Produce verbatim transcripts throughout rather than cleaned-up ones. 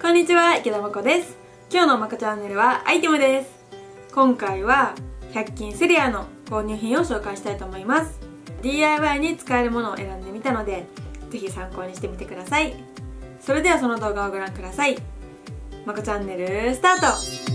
こんにちは、池田まこです。今日のまこチャンネルはアイテムです。今回はひゃく均セリアの購入品を紹介したいと思います。 ディーアイワイ に使えるものを選んでみたので、ぜひ参考にしてみてください。それではその動画をご覧ください。まこチャンネルスタート。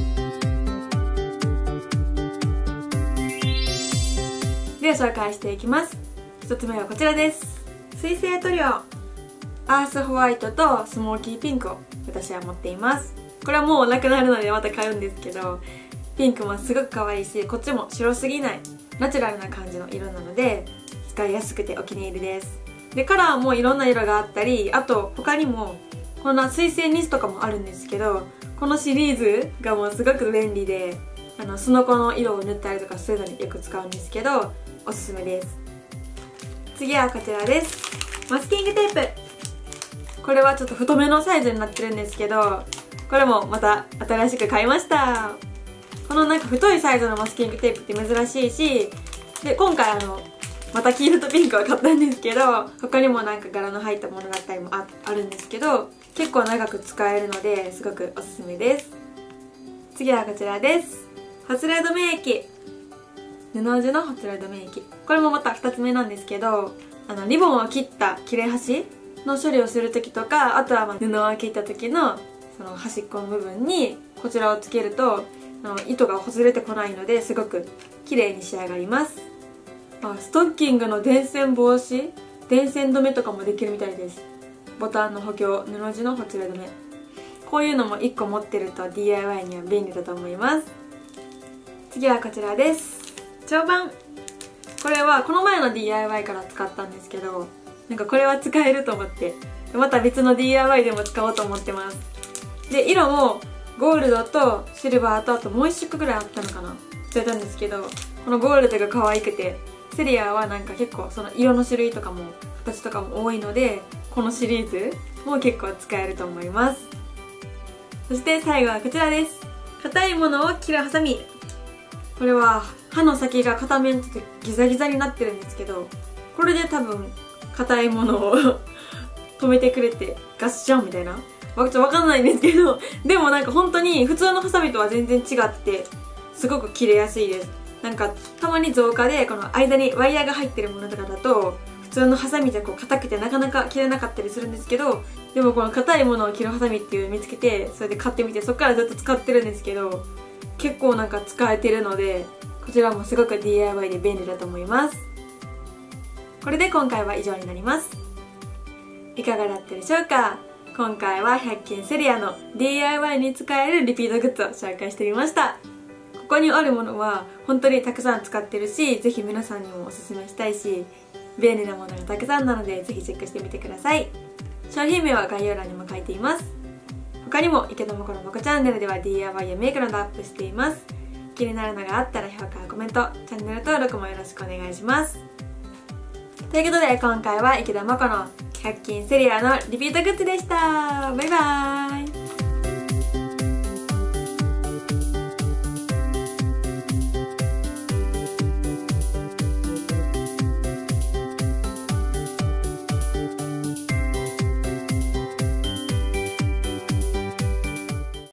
では紹介していきます。ひとつめはこちらです。水性塗料アースホワイトとスモーキーピンクを私は持っています。これはもうなくなるのでまた買うんですけど、ピンクもすごく可愛いし、こっちも白すぎないナチュラルな感じの色なので使いやすくてお気に入りです。でカラーもいろんな色があったり、あと他にもこんな水性ニスとかもあるんですけど、このシリーズがもうすごく便利で、あのスノコの色を塗ったりとかするのによく使うんですけど、おすすめです。次はこちらです。マスキングテープ。これはちょっと太めのサイズになってるんですけど、これもまた新しく買いました。このなんか太いサイズのマスキングテープって珍しいし、で今回あのまた黄色とピンクは買ったんですけど、他にもなんか柄の入ったものだったりも あ, あるんですけど、結構長く使えるのですごくおすすめです。次はこちらです。ほつれ止め液。布地のほつれ止め液。これもまたふたつめなんですけど、あのリボンを切った切れ端の処理をする時とか、あとはまあ布を切った時のその端っこの部分にこちらをつけると、あの糸がほつれてこないのですごく綺麗に仕上がります。あ、ストッキングの電線防止、電線止めとかもできるみたいです。ボタンの補強、布地のほつれ止め、こういうのもいっこ持ってると ディーアイワイ には便利だと思います。次はこちらです。長板。これはこの前の ディーアイワイ から使ったんですけど、なんかこれは使えると思って、また別の ディーアイワイ でも使おうと思ってます。で色もゴールドとシルバーとあともういっ色ぐらいあったのかな、忘れたんですけど、このゴールドが可愛くて、セリアはなんか結構その色の種類とかも形とかも多いので、このシリーズも結構使えると思います。そして最後はこちらです。硬いものを切るハサミ。これは刃の先が片面ちょっとギザギザになってるんですけど、これで多分硬いものを止めてくれてガッションみたいな、わちょっとわかんないんですけど、でもなんか本当に普通のハサミとは全然違ってすごく切れやすいです。なんかたまに造花でこの間にワイヤーが入ってるものとかだと普通のハサミじゃこう硬くてなかなか切れなかったりするんですけど、でもこの硬いものを切るハサミっていうのを見つけて、それで買ってみて、そこからずっと使ってるんですけど、結構なんか使えてるので、こちらもすごく ディーアイワイ で便利だと思います。これで今回は以上になります。いかがだったでしょうか。今回はひゃく均セリアの ディーアイワイ に使えるリピートグッズを紹介してみました。ここにあるものは本当にたくさん使ってるし、ぜひ皆さんにもおすすめしたいし、便利なものがたくさんなのでぜひチェックしてみてください。商品名は概要欄にも書いています。他にも池田まこのまこチャンネルでは ディーアイワイ やメイクなどアップしています。気になるのがあったら評価、コメント、チャンネル登録もよろしくお願いします。ということで今回は池田まこのひゃく均セリアのリピートグッズでした。バイバーイ。